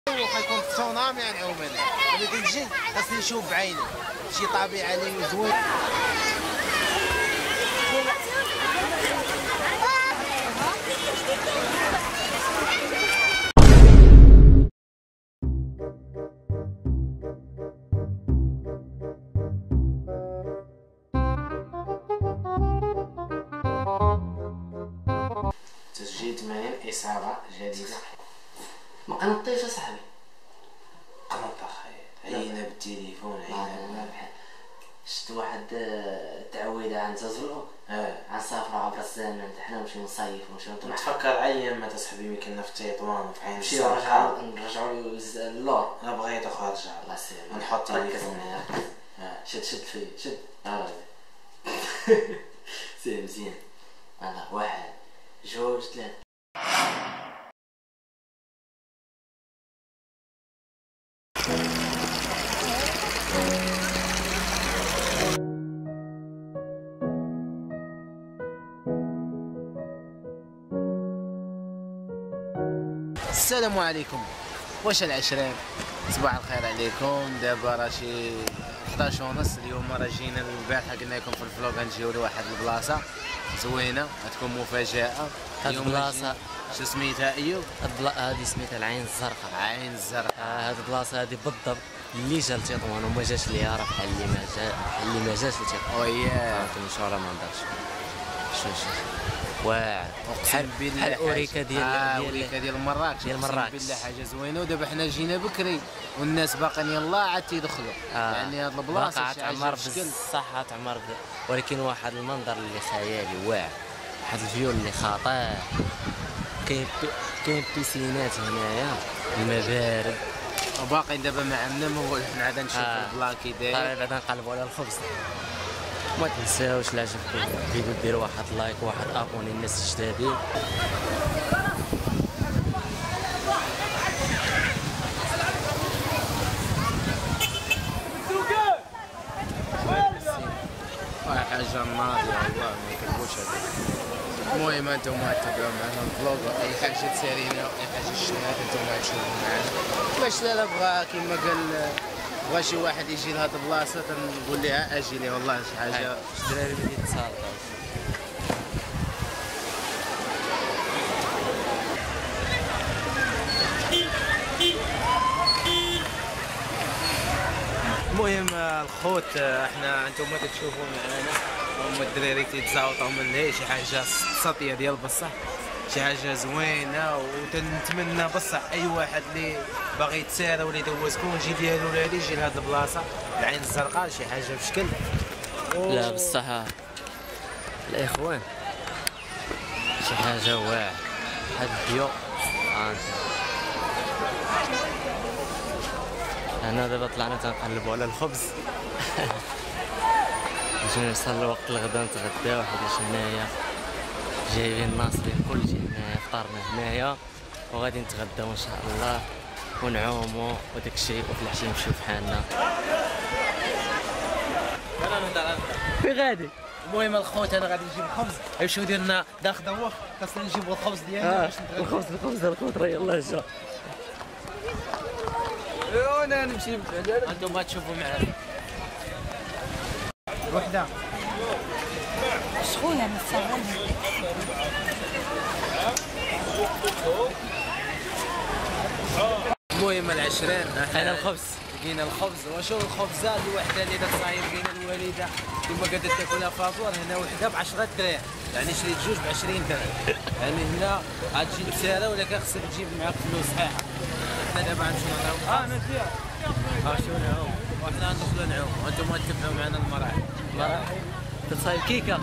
واخا يكون تسونامي غنعوم انا، ملي كنجي خاصني نشوف بعيني شي طبيعه اللي زوين. تسجيل 80 إصابة جديدة. ما قنطيش اصاحبي. قنط اخاي، عينا بالتليفون عينا. شفت واحد تعويذة عن تزلق عن سافر عبر الزمن، حنا نمشي نصيف ونمشيو تفكر ايام ما تصاحبي ملي كنا في تطوان وفي عين نمشيو نرجعو للور. انا بغيت اخو نرجع الله يسلمك. نحط ركز معايا شد فيه شد. سير مزيان. يلا 1 2 3. السلام عليكم، واش العشرين؟ صباح الخير عليكم. دابا راه شي 11:30. اليوم راه جينا البارحه قلنا لكم في الفلوق غنجيو لواحد البلاصه زوينه غتكون مفاجاه. هاد البلاصه شو سميتها ايوب؟ هادي سميتها العين الزرقاء. عين الزرقاء. هاد البلاصه هادي بالضبط اللي جا لتطوان وما جاش ليها راه بحال اللي ما جاش لتطوان. وياه ان شاء الله ما نقدرش. شوف واعر اقسم بالله بحال اوريكا ديال مراكش. ديال مراكش اقسم بالله حاجه زوينه. ودابا حنا جينا بكري والناس باقيين يلاه عاد تيدخلوا. يعني هاد البلاصه شي تعمر بالصحه تعمر ولكن واحد المنظر اللي خيالي واعر، واحد الفيو اللي خطير. كاين بيسينات هنايا، الماء بارد. وباقي دابا ما عندنا ما هو حنا عاد نشوفوا البلان كي داير. بعدا نقلبوا على الخبز. ما تنساوش لا عجبكم الفيديو ديروا واحد لايك وواحد ابوني الناس الجدادين. حاجه ناضيه والله ما يكذبوش هذا. المهم انتم تابعوا معنا الفلوق، اي حاجه تسالينا اي حاجه شفناها انتم تشوفوا معنا. باش لا بغى كيما قال بغى شي واحد يجي لهاد البلاصه تنقول لها اجي لي والله شي حاجه. الدراري بدي يتصالحوا. المهم الخوت احنا انتم تشوفوا معنا هما الدراري تيتزاوطوا من هي شي حاجه سطيه ديال بصح، شي حاجه زوينه. وتنتمنى بصح اي واحد اللي باغي يتسارى ولا يدوز كونجي ديالو ولا يجي لهاد البلاصه العين الزرقاء، شي حاجه بشكل. لا بصح الاخوان شي حاجه واعره. هاد الفيو انا دابا طلعنا تنقلبوا على الخبز. باش نوصل لوقت الغدا نتغداو حيت هنايا جايبين ناصرين كلشي هنايا، فطرنا هنايا وغادي نتغداو ان شاء الله ونعوموا وداكشي، وفي العشيه نمشيو فحالنا. فين غادي؟ المهم الخوت انا غادي نجيب الخبز، يمشيو ديالنا داخل دوخ، خاصنا نجيبوا الخبز ديالنا باش نتغداو. الخبز الخوت راه يلاه جا. انا نمشي انتم تشوفوا معنا وحده شغوله نستغلها. المهم العشرين انا الخبز لقينا الخبز. وشوف الخبزه اللي وحده اللي داك صايب لقينا الوالده كما قالت تاكلها فاطور هنا وحده ب 10 دراهم، يعني شريت جوج ب 20 درهم. يعني هنا عاد تجي بساره ولكن خصك تجيب معاك فلوس صحيحه. حنا دابا غنمشيو نعوم. مزيان شو نعوم وحنا ندخلوا نعوم وانتم تتبعوا معنا المراحل. تصايب كيكه.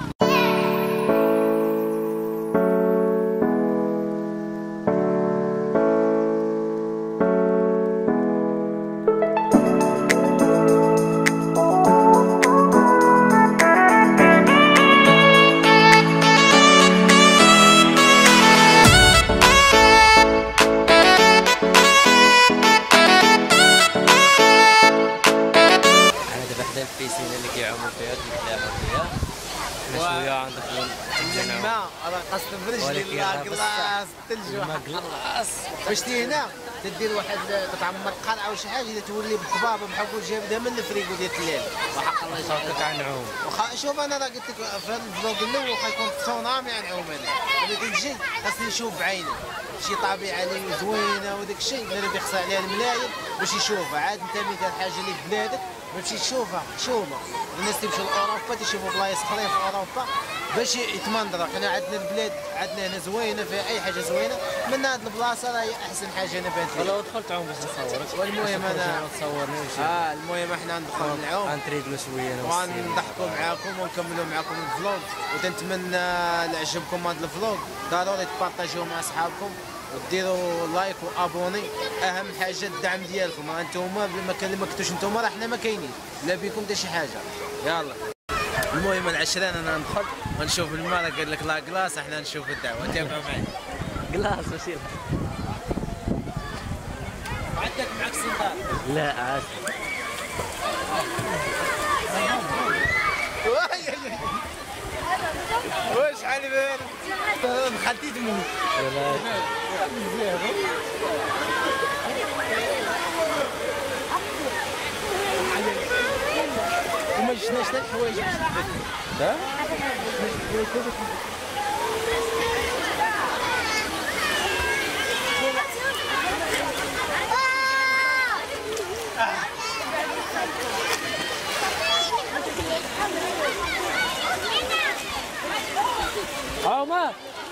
واعر انا قصد برجلي لا كلاس الثلج خلاص باش تي هنا تدير واحد تتعمر قرعه ولا شي حاجه اذا تولي بقبابه بحال كون جابدها من الفريكو ديال الليل وحق الله يجازيك عن نعوم شوف انا راه قلت لك في هذا الفلوق الاول غيكون تسونامي عن نعوم انا غادي نجي خاصني نشوف بعيني شي طبيعه اللي زوينه وداك الشيء اللي بيخص عليها الملايين باش يشوفها عاد انت مثال حاجه اللي في بلادك ما تمشي تشوفها شوفها الناس تيمشيو لاوروبا تيشوفوا بلايص اخرين في اوروبا باش يتمنظروا حنا عندنا البلاد عندنا هنا زوينه فيها اي حاجه زوينه من هذه البلاصه راهي احسن حاجه انا بانت لي لو دخلت عوم باش نصورك والمهم انا تصورني وشي المهم احنا ندخل نعوم غنتريدلو شويه ونضحكوا معاكم ونكملوا معاكم الفلوق وتنتمنى يعجبكم هذا الفلوق ضروري تبارطاجيوه مع اصحابكم وديروا لايك وابوني اهم حاجه الدعم ديالكم انتوما ما كلمتوش انتوما راه حنا ما كاينين لا بيكم حتى شي حاجه يلا المهم العشرين انا ندخل ونشوف الماء قال لك لا كلاس احنا نشوف الدعوه تابعوا معي كلاس ماشي عندك معك سندال لا عاد واش علي بال خديت منه وما شفناش حتى الحوايج ها عمر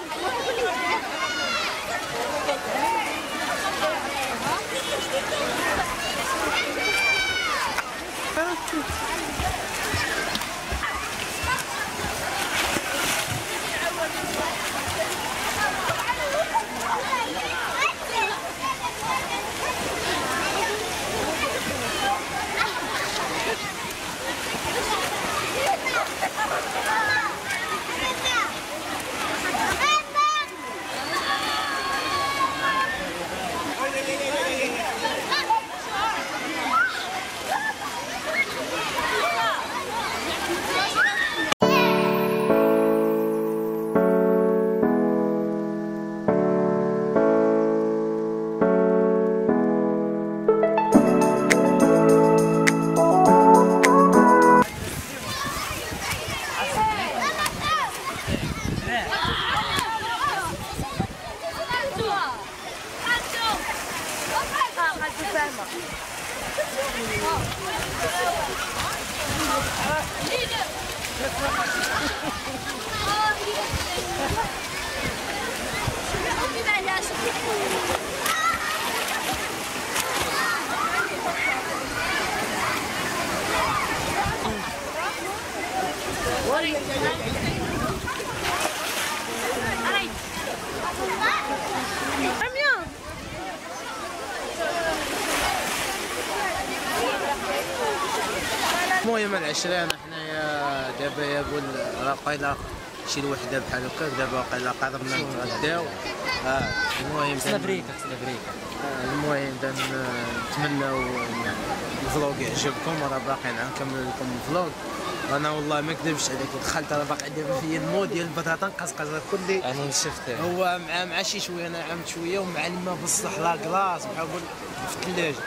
المهم العشرين حنايا دابا يقول راه قايله شي الوحده بحال هكاك دابا قايله قربنا نتغداو المهم المهم نتمناو الفلوق يعجبكم وراه باقي نكمل لكم الفلوق انا والله ما نكذبش عليك دخلت راه باقي دابا فيا المود ديال البطاطا نقصقص كلي انا شفت هو مع شي شويه انا عمت شويه ومع الماء بصح لا كلاص بحال في الثلاجه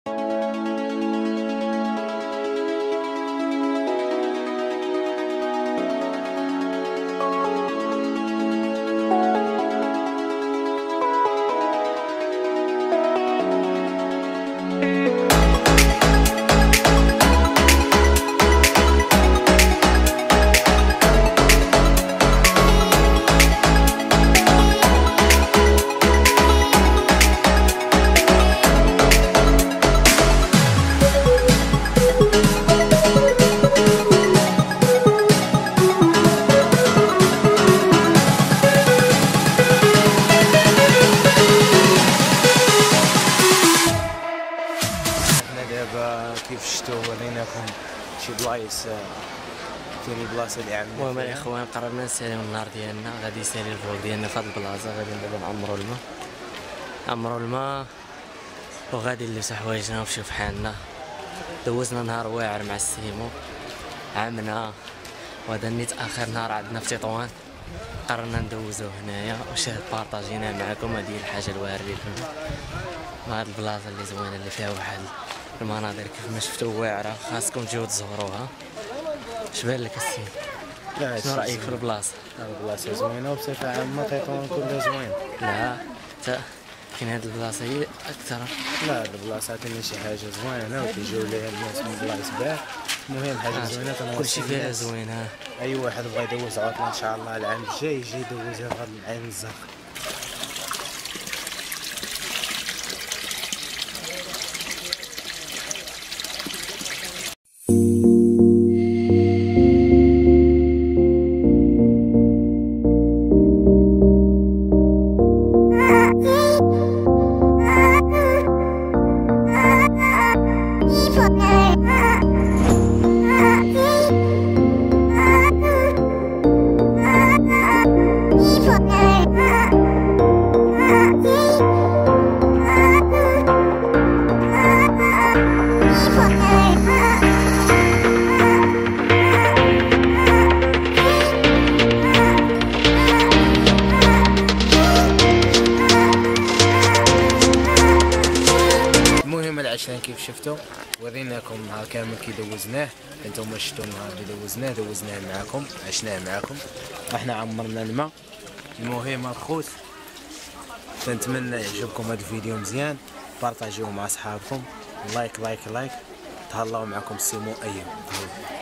كيف شفتوا وريناكم شي بلايص كاين بلاصه اللي عاملين المهم الاخوان قررنا نساليو النهار ديالنا غادي نسالي الفلوق ديالنا في هاد البلاصه غادي دابا نعمروا الماء وغادي نلبسو حوايجنا ونمشيو في حالنا دوزنا نهار واعر مع السيمو عمنا وهذا نيت اخر نهار عندنا في تطوان قررنا ندوزو هنايا واش بارطاجينا معكم. هذه الحاجه الواعره اللي لكم هاد البلاصه اللي زوينه اللي فيها واحد المناظر كيف ما شفتوا واعره، خاصكم تجيو تزوروها. اش بان لك السيد؟ لا شنو رايك في البلاصه؟ البلاصه زوينه وبصفه عامه تطوان كلها زوين. لا تا كاين هاد البلاصه هي اكثر. لا البلاصه كاين شي حاجه زوينه وكيجيو ليها الناس من بلايص باع. المهم حاجه زوينه كلشي فيها زوين. اي واحد بغى يدوز عطله ان شاء الله العام الجاي يجي يدوزها في هذا العين الزرق. المهم العشرين كيف شفتوا وريناكم نهار كامل كي دوزناه. انتم شفتوا النهار اللي دوزناه معاكم، عشناه معاكم، احنا عمرنا الماء. المهم الخوت نتمنى يعجبكم هذا الفيديو مزيان، بارطاجيوه مع اصحابكم، لايك لايك لايك. تهلاو معكم سيمو ايام.